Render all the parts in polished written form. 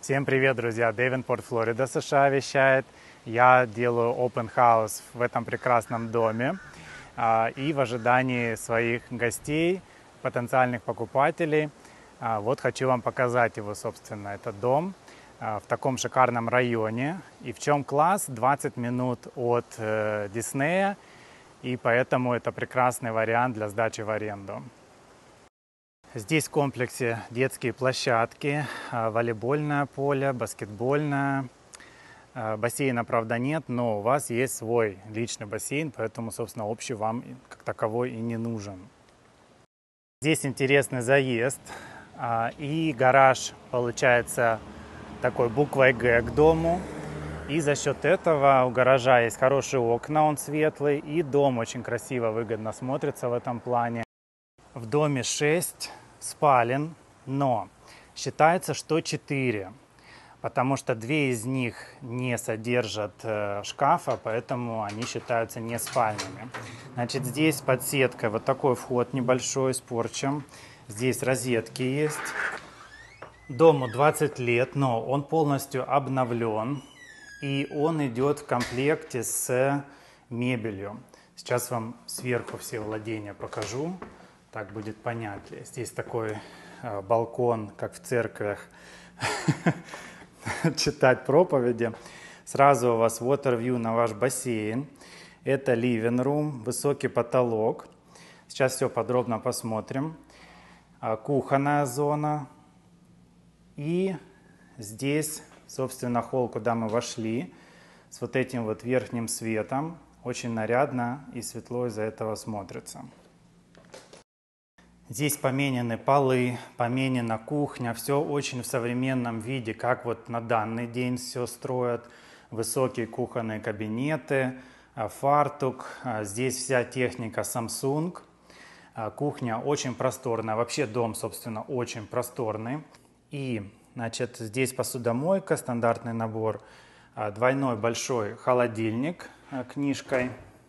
Всем привет, друзья! Дэвенпорт, Флорида, США вещает. Я делаю open house в этом прекрасном доме. И в ожидании своих гостей, потенциальных покупателей, вот хочу вам показать его, собственно, этот дом в таком шикарном районе. И в чем класс? 20 минут от Диснея, и поэтому это прекрасный вариант для сдачи в аренду. Здесь в комплексе детские площадки, волейбольное поле, баскетбольное. Бассейна, правда, нет, но у вас есть свой личный бассейн, поэтому, собственно, общий вам как таковой и не нужен. Здесь интересный заезд и гараж получается такой буквой «Г» к дому. И за счет этого у гаража есть хорошие окна, он светлый, и дом очень красиво, выгодно смотрится в этом плане. В доме 6 спален, но считается, что 4, потому что 2 из них не содержат шкафа, поэтому они считаются не спальнями. Значит, здесь под сеткой вот такой вход небольшой с порчем. Здесь розетки есть. Дому 20 лет, но он полностью обновлен, и он идет в комплекте с мебелью. Сейчас вам сверху все владения покажу. Так будет понятнее. Здесь такой балкон, как в церквях, читать проповеди. Сразу у вас water view на ваш бассейн. Это living room, высокий потолок. Сейчас все подробно посмотрим. Кухонная зона. И здесь, собственно, холл, куда мы вошли, с вот этим вот верхним светом. Очень нарядно и светло из-за этого смотрится. Здесь поменены полы, поменена кухня, все очень в современном виде, как вот на данный день все строят. Высокие кухонные кабинеты, фартук, здесь вся техника Samsung. Кухня очень просторная, вообще дом, собственно, очень просторный. И, значит, здесь посудомойка, стандартный набор, двойной большой холодильник книжкой.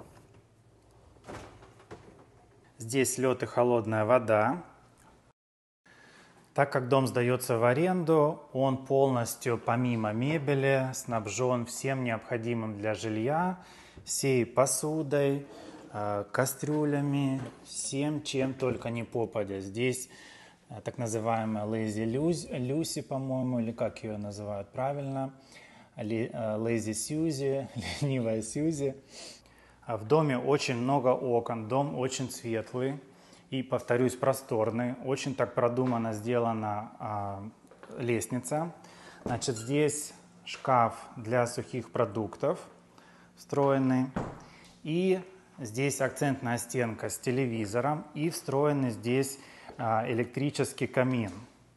Здесь лед и холодная вода. Так как дом сдается в аренду, он полностью, помимо мебели, снабжен всем необходимым для жилья, всей посудой, кастрюлями, всем, чем только не попадя. Здесь так называемая Lazy Lucy, по-моему, или как ее называют правильно, Lazy Suzy, ленивая Сьюзи. В доме очень много окон, дом очень светлый и, повторюсь, просторный. Очень так продуманно сделана лестница. Значит, здесь шкаф для сухих продуктов встроенный. И здесь акцентная стенка с телевизором и встроенный здесь электрический камин.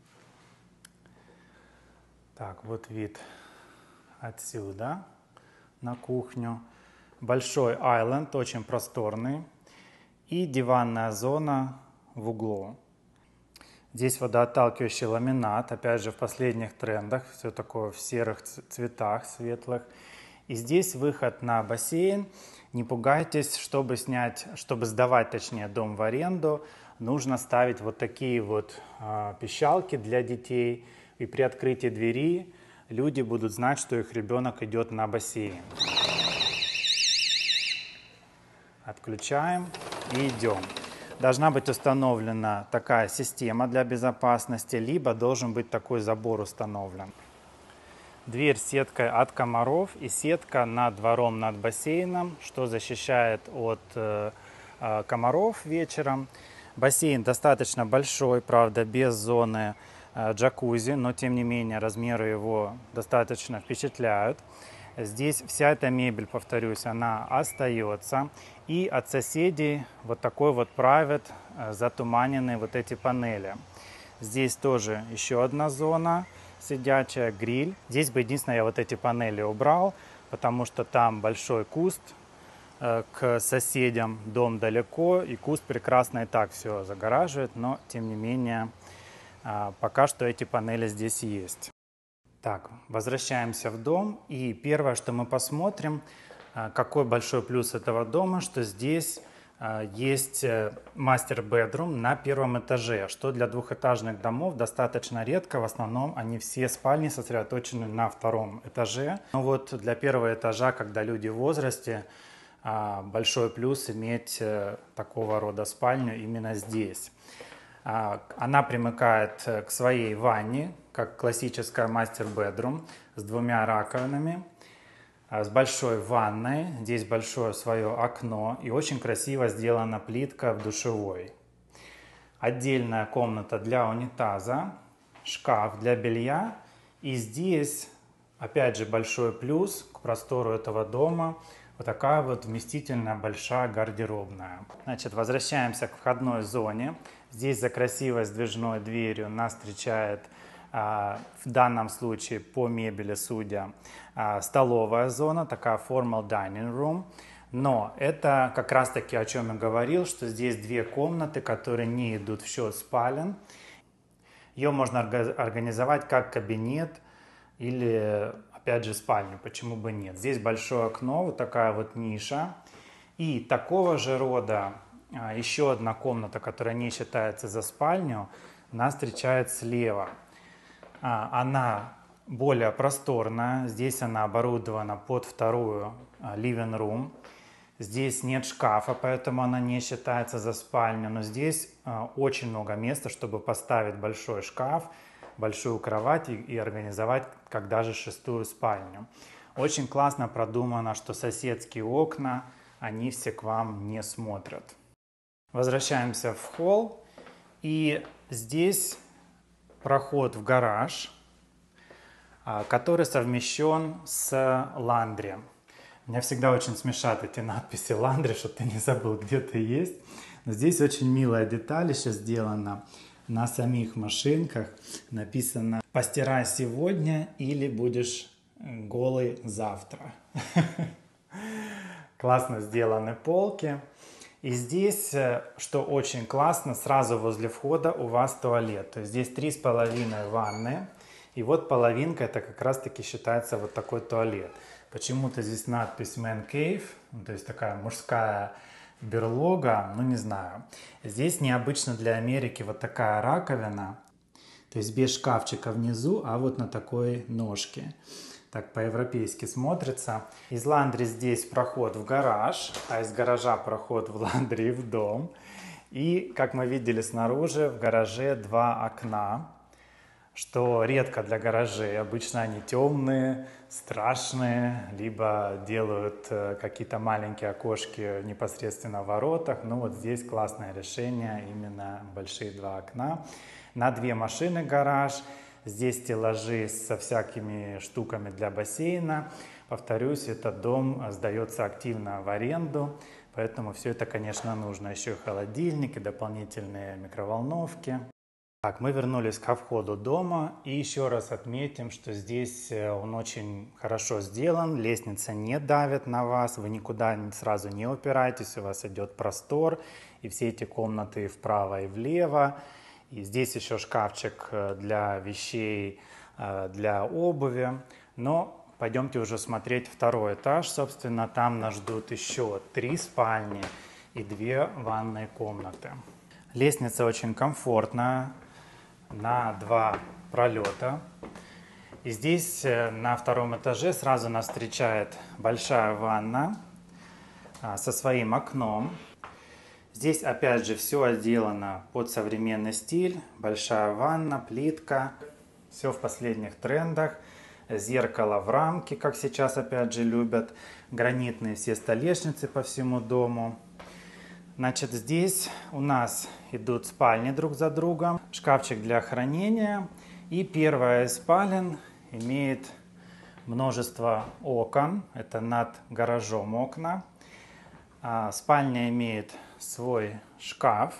Так, вот вид отсюда на кухню. Большой айленд, очень просторный, и диванная зона в углу. Здесь водоотталкивающий ламинат, опять же в последних трендах, все такое в серых цветах светлых. И здесь выход на бассейн. Не пугайтесь, чтобы сдавать, точнее, дом в аренду, нужно ставить вот такие вот пищалки для детей. И при открытии двери люди будут знать, что их ребенок идет на бассейн. Отключаем и идем. Должна быть установлена такая система для безопасности, либо должен быть такой забор установлен. Дверь с сеткой от комаров и сетка над двором, над бассейном, что защищает от комаров вечером. Бассейн достаточно большой, правда, без зоны джакузи, но тем не менее размеры его достаточно впечатляют. Здесь вся эта мебель, повторюсь, она остается. И от соседей вот такой вот private, затуманенные вот эти панели. Здесь тоже еще одна зона, сидячая, гриль. Здесь бы единственное я вот эти панели убрал, потому что там большой куст к соседям, дом далеко, и куст прекрасно и так все загораживает, но тем не менее пока что эти панели здесь есть. Так, возвращаемся в дом, и первое, что мы посмотрим, какой большой плюс этого дома, что здесь есть мастер-бедрум на первом этаже, что для двухэтажных домов достаточно редко. В основном они все спальни сосредоточены на втором этаже. Но вот для первого этажа, когда люди в возрасте, большой плюс иметь такого рода спальню именно здесь. Она примыкает к своей ванне, как классическая мастер-бедрум, с двумя раковинами, с большой ванной. Здесь большое свое окно и очень красиво сделана плитка в душевой. Отдельная комната для унитаза, шкаф для белья. И здесь, опять же, большой плюс к простору этого дома. Вот такая вот вместительная большая гардеробная. Значит, возвращаемся к входной зоне. Здесь за красивой сдвижной дверью нас встречает, в данном случае по мебели судя, столовая зона, такая formal dining room. Но это как раз таки, о чем я говорил, что здесь две комнаты, которые не идут в счет спален. Ее можно организовать как кабинет или, опять же, спальню, почему бы нет. Здесь большое окно, вот такая вот ниша. И такого же рода еще одна комната, которая не считается за спальню, нас встречает слева. Она более просторная, здесь она оборудована под вторую living room. Здесь нет шкафа, поэтому она не считается за спальню, но здесь очень много места, чтобы поставить большой шкаф, большую кровать и организовать как даже шестую спальню. Очень классно продумано, что соседские окна, они все к вам не смотрят. Возвращаемся в холл, и здесь проход в гараж, который совмещен с ландри. Меня всегда очень смешат эти надписи ландри, чтобы ты не забыл, где ты есть. Но здесь очень милая деталь еще сделана. На самих машинках написано «Постирай сегодня или будешь голый завтра». Классно сделаны полки. И здесь, что очень классно, сразу возле входа у вас туалет. То есть здесь 3,5 ванны. И вот половинка, это как раз таки считается вот такой туалет. Почему-то здесь надпись Man Cave, то есть такая мужская берлога, ну не знаю. Здесь необычно для Америки вот такая раковина, то есть без шкафчика внизу, а вот на такой ножке. Так по-европейски смотрится. Из ландри здесь проход в гараж, а из гаража проход в ландри в дом. И, как мы видели снаружи, в гараже два окна, что редко для гаражей. Обычно они темные, страшные, либо делают какие-то маленькие окошки непосредственно в воротах. Но вот здесь классное решение, именно большие два окна. На две машины гараж. Здесь стеллажи со всякими штуками для бассейна. Повторюсь, этот дом сдается активно в аренду, поэтому все это, конечно, нужно. Еще и холодильник, и дополнительные микроволновки. Так, мы вернулись ко входу дома и еще раз отметим, что здесь он очень хорошо сделан, лестница не давит на вас, вы никуда сразу не упираетесь, у вас идет простор, и все эти комнаты вправо и влево. И здесь еще шкафчик для вещей, для обуви. Но пойдемте уже смотреть второй этаж. Собственно, там нас ждут еще 3 спальни и 2 ванные комнаты. Лестница очень комфортная, на 2 пролета. И здесь на втором этаже сразу нас встречает большая ванна со своим окном. Здесь опять же все отделано под современный стиль. Большая ванна, плитка. Все в последних трендах. Зеркало в рамке, как сейчас опять же любят. Гранитные все столешницы по всему дому. Значит, здесь у нас идут спальни друг за другом. Шкафчик для хранения. И первая из спален имеет множество окон. Это над гаражом окна. Спальня имеет свой шкаф.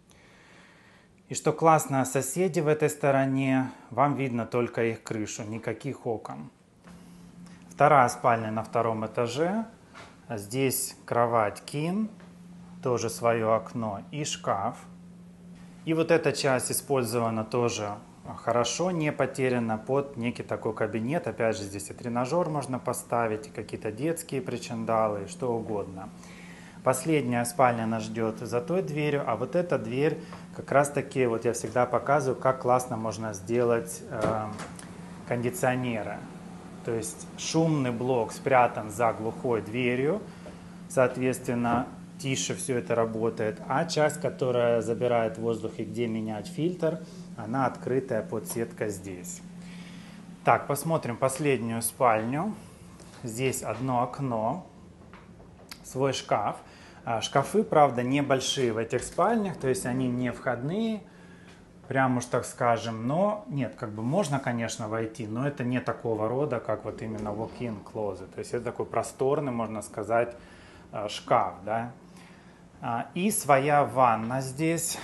И что классно, соседи в этой стороне, вам видно только их крышу, никаких окон. Вторая спальня на втором этаже. Здесь кровать king, тоже свое окно и шкаф. И вот эта часть использована тоже хорошо, не потеряна под некий такой кабинет. Опять же, здесь и тренажер можно поставить, и какие-то детские причиндалы, и что угодно. Последняя спальня нас ждет за той дверью, а вот эта дверь как раз таки, вот я всегда показываю, как классно можно сделать кондиционеры. То есть шумный блок спрятан за глухой дверью, соответственно, тише все это работает, а часть, которая забирает воздух и где менять фильтр, она открытая подсетка здесь. Так, посмотрим последнюю спальню. Здесь одно окно, свой шкаф. Шкафы, правда, небольшие в этих спальнях, то есть они не входные, прям уж так скажем, но нет, как бы можно, конечно, войти, но это не такого рода, как вот именно walk-in closet, то есть это такой просторный, можно сказать, шкаф, да. И своя ванна здесь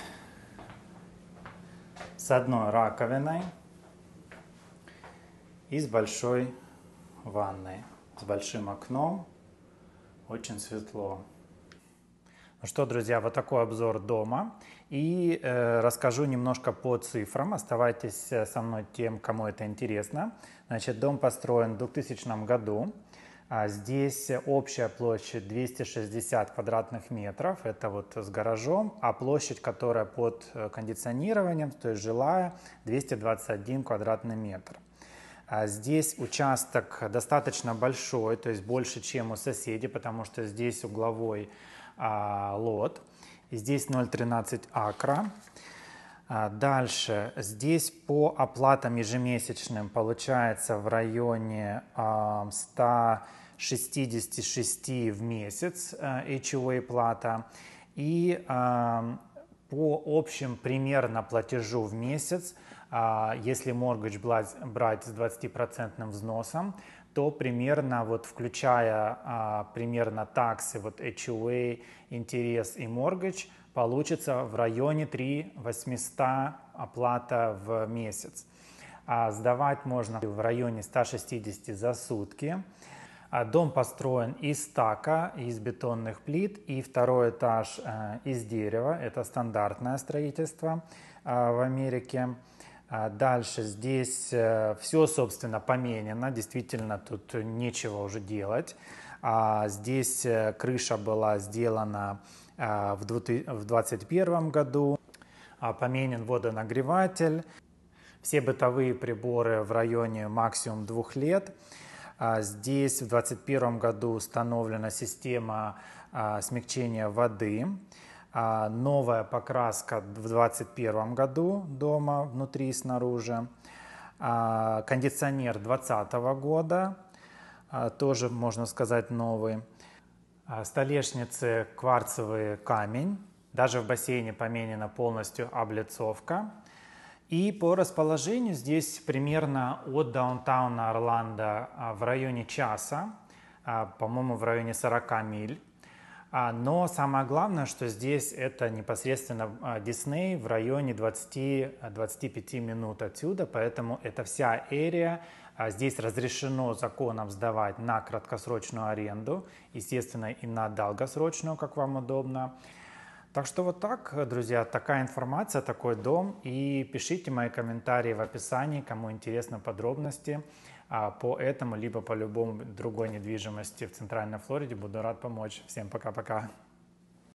с одной раковиной и с большой ванной, с большим окном, очень светло. Ну что, друзья, вот такой обзор дома. И расскажу немножко по цифрам. Оставайтесь со мной тем, кому это интересно. Значит, дом построен в 2000 году. Здесь общая площадь 260 квадратных метров. Это вот с гаражом. А площадь, которая под кондиционированием, то есть жилая, 221 квадратный метр. Здесь участок достаточно большой, то есть больше, чем у соседей, потому что здесь угловой лот. Здесь 0,13 акра. Дальше, здесь по оплатам ежемесячным получается в районе 166 в месяц HOA плата. И по общим примерно платежу в месяц, если mortgage брать с 20% взносом, то примерно, вот включая примерно таксы, вот HOA, интерес и mortgage, получится в районе 3800 оплата в месяц. А сдавать можно в районе 160 за сутки. Дом построен из стака, из бетонных плит, и второй этаж из дерева. Это стандартное строительство в Америке. Дальше здесь все, собственно, поменено, действительно тут нечего уже делать. Здесь крыша была сделана в 2021 году, поменен водонагреватель, все бытовые приборы в районе максимум 2 лет. Здесь в 2021 году установлена система смягчения воды. Новая покраска в 2021 году дома, внутри и снаружи. Кондиционер 2020 года, тоже, можно сказать, новый. Столешницы кварцевый камень. Даже в бассейне поменена полностью облицовка. И по расположению здесь примерно от даунтауна Орландо в районе часа, по-моему, в районе 40 миль. Но самое главное, что здесь это непосредственно Дисней в районе 20-25 минут отсюда, поэтому это вся area. Здесь разрешено законом сдавать на краткосрочную аренду, естественно, и на долгосрочную, как вам удобно. Так что вот так, друзья, такая информация, такой дом. И пишите мои комментарии в описании, кому интересны подробности по этому, либо по любому другой недвижимости в Центральной Флориде. Буду рад помочь. Всем пока-пока.